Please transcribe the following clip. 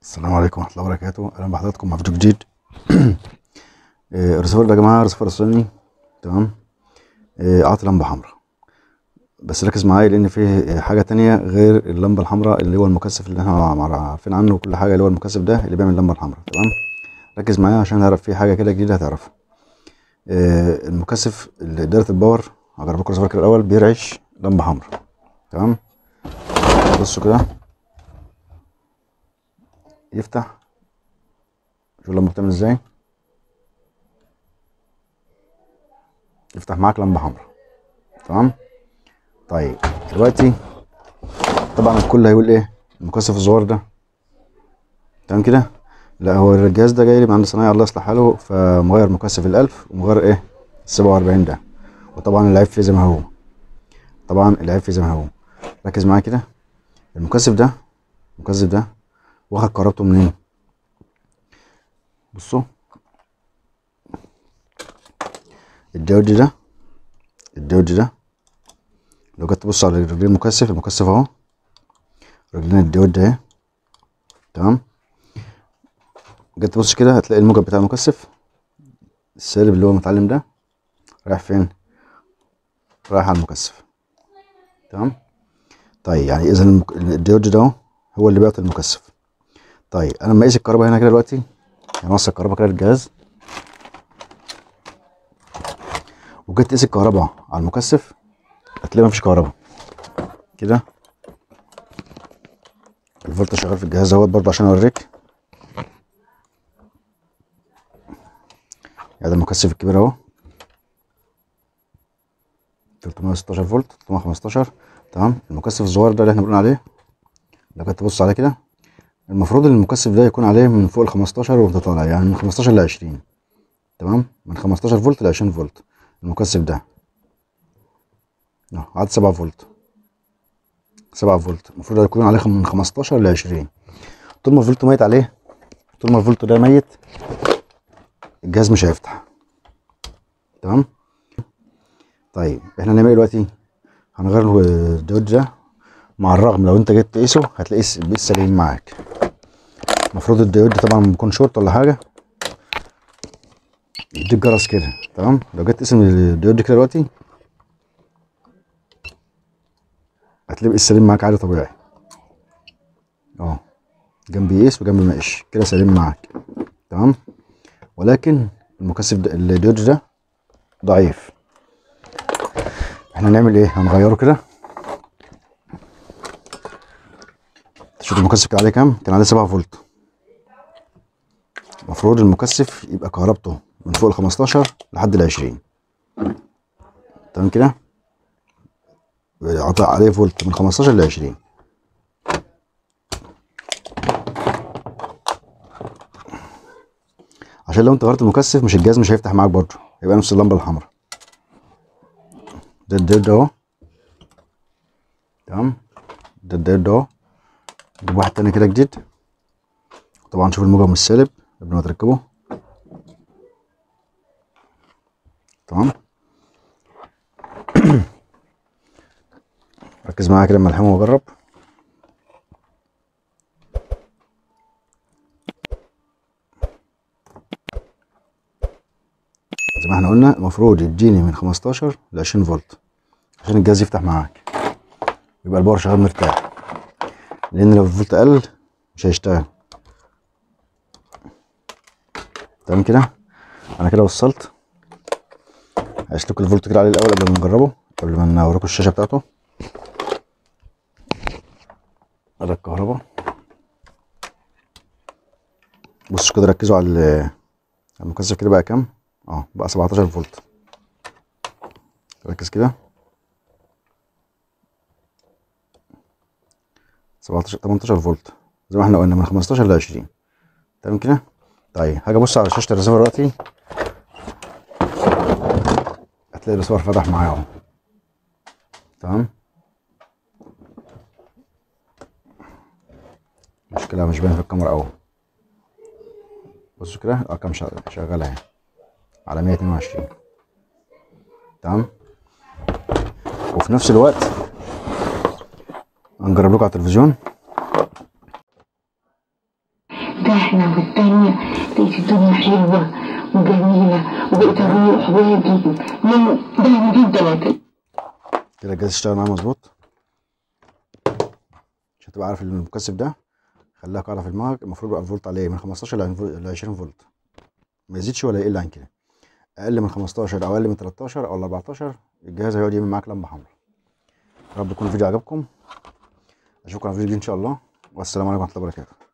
السلام عليكم ورحمة الله وبركاته. أهلا بحضراتكم مع فيديو جديد. الريسيفر ده يا جماعة ريسيفر صيني. تمام. عاطي لمبة حمراء، بس ركز معايا لأن فيه حاجة تانية غير اللمبة الحمراء اللي هو المكثف اللي احنا عارفين عنه وكل حاجة، اللي هو المكثف ده اللي بيعمل اللمبة الحمراء. تمام. ركز معايا عشان نعرف فيه حاجة كده جديدة هتعرفها. المكثف اللي إدارة الباور، هجرب لكم الريسيفر كده الأول، بيرعش لمبة حمراء. تمام. بصوا كده، يفتح، شوف اللمبة بتعمل ازاي. يفتح معاك لمبة حمراء. تمام. طيب دلوقتي طبعا الكل هيقول ايه المكثف الصغير ده؟ تمام كده. لا، هو الجهاز ده جاي لي من عند صنايعي الله يصلح حاله، فمغير مكثف ال1000 ومغير ايه ال47 ده، وطبعا العيب فيه زي ما هو. ركز معايا كده. المكثف ده واخد كهربته منين؟ بصوا، الديود ده لو جيت تبص على رجلين المكثف اهو، رجلين الديود ده اهي. تمام. جيت تبص كده هتلاقي الموجب بتاع المكثف السالب اللي هو متعلم ده رايح فين؟ رايح على المكثف. تمام. طيب يعني اذا الديود ده اهو هو اللي بيعطي المكثف. طيب انا لما اقيس الكهرباء هنا كده دلوقتي، يعني اوصل الكهرباء كده للجهاز، وجيت تقيس الكهرباء على المكثف، هتلاقي مفيش كهرباء كده. الفولت شغال في الجهاز اهوت برضه عشان اوريك. يعني ده المكثف الكبير اهو 316 فولت 315. تمام. المكثف الصغير ده اللي احنا بنقول عليه، لو جيت تبص عليه كده، المفروض ان المكثف ده يكون عليه من فوق ال 15 وانت طالع، يعني من 15 ل 20. تمام. من 15 فولت ل 20 فولت. المكثف ده عاد 7 فولت. المفروض يكون عليه من 15 ل 20. طول ما الفولت ميت عليه، طول ما الفولت ده ميت، الجهاز مش هيفتح. تمام. طيب احنا هنعمل ايه دلوقتي؟ هنغير الديود ده. مع الرغم لو انت جيت تقيسه هتلاقيه بيقيس سليم معاك. المفروض الديود ده طبعا بيكون شورت ولا حاجه، يديك جرس كده. تمام. لو جيت تقيس الديود كده دلوقتي هتلاقيه بيقيس سليم معاك عادي طبيعي. جنب يقيس وجنب ما يقيسش كده سليم معاك. تمام. ولكن المكثف ده الديود ده ضعيف. احنا هنعمل ايه؟ هنغيره كده. شوف المكثف كان عليه كام؟ كان عليه 7 فولت. المفروض المكثف يبقى كهربته من فوق ال 15 لحد ال 20. تمام كده. عطى عليه فولت من 15 ل 20. عشان لو انت غيرت المكثف الجهاز مش هيفتح معاك برضه، يبقى نفس اللمبه الحمراء. ده الديود اهو. تمام. ده الديود اهو. نجيب واحد تاني كده جديد. طبعا شوف الموجب والسالب قبل ما تركبه. تمام. ركز معايا كده اما الحمه واجرب. زي ما احنا قلنا المفروض يديني من 15 ل 20 فولت عشان الجهاز يفتح معاك، يبقى الباور شغال مرتاح. لان لو الفولت قل مش هيشتغل. تمام كده. انا كده وصلت. هشتك الفولت كده عليه الاول قبل ما نجربه، قبل ما نوريكم الشاشه بتاعته. ادي الكهرباء. بصوا كده، ركزوا على المكثف كده بقى كام. بقى 17 فولت. ركز كده. 17 18 فولت زي ما احنا قلنا، من 15 ل 20. تمام كده. طيب هاجي ابص على شاشه الريسيفر دلوقتي، هتلاقي الريسيفر فتح معايا اهو. تمام. مشكله مش باين في الكاميرا اهو. بصوا كده الارقام شغاله اهي على 122. تمام. وفي نفس الوقت هنجرب لكم على التلفزيون. ارتحنا في التانية لقيت الدنيا حلوة وجميلة وبقيت اروح واجي من درجتين تلاتة. كده الجهاز اشتغل معايا مظبوط. عشان تبقى عارف المكثف ده خليها قاعدة في دماغك، المفروض يبقى الفولت عليه من 15 ل 20 فولت، ما يزيدش ولا يقل عن كده. اقل من 15 او اقل من 13 او 14 الجهاز هيقعد يعمل معاك لمبه حمراء. يا رب يكون الفيديو عجبكم، اشوفكم على الفيديو ان شاء الله، والسلام عليكم ورحمه الله وبركاته.